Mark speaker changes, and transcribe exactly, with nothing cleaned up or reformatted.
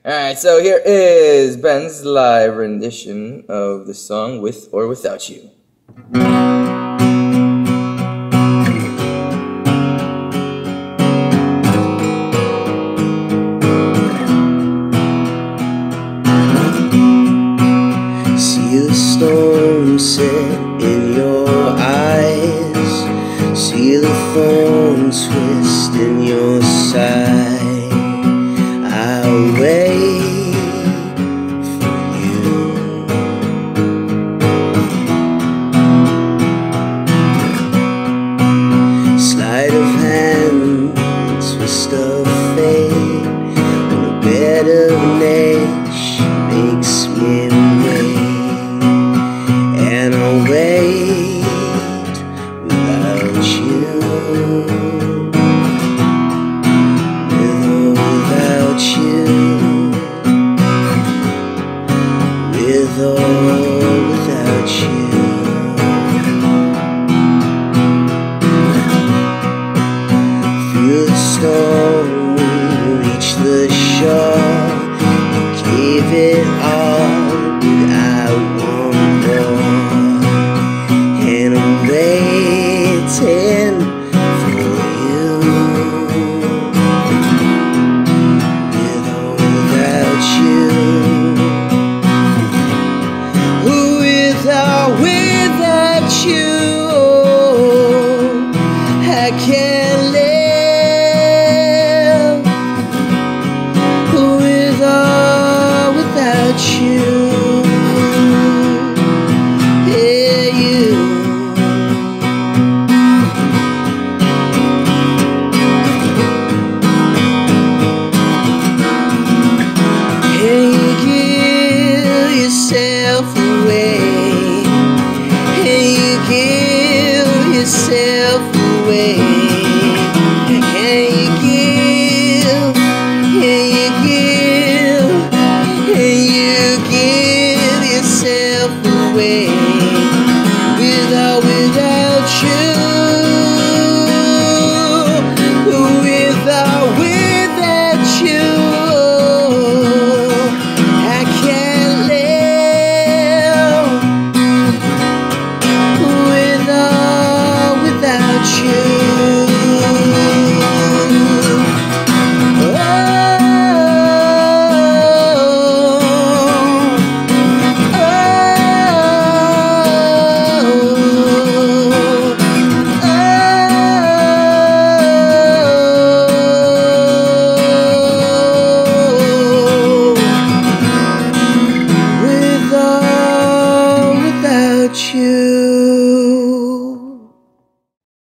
Speaker 1: Alright, so here is Ben's live rendition of the song With or Without You.
Speaker 2: See the storm set in your eyes, see the thorn twist in your side. I'll wait for you. Sleight of hand, twist of fate, on a bed of nails makes me wait, and I'll wait without you. With or without you, through the storm we reach the shore. You gave it all, but I want more, and I'm waiting for you. With or without you, without you, I can't live. With or without you, yeah, you. Can you give yourself away? Give yourself away. Can you give? Can you give? Can you give yourself away? With or without you, with or without you, I can't live. With or without you. With or without you.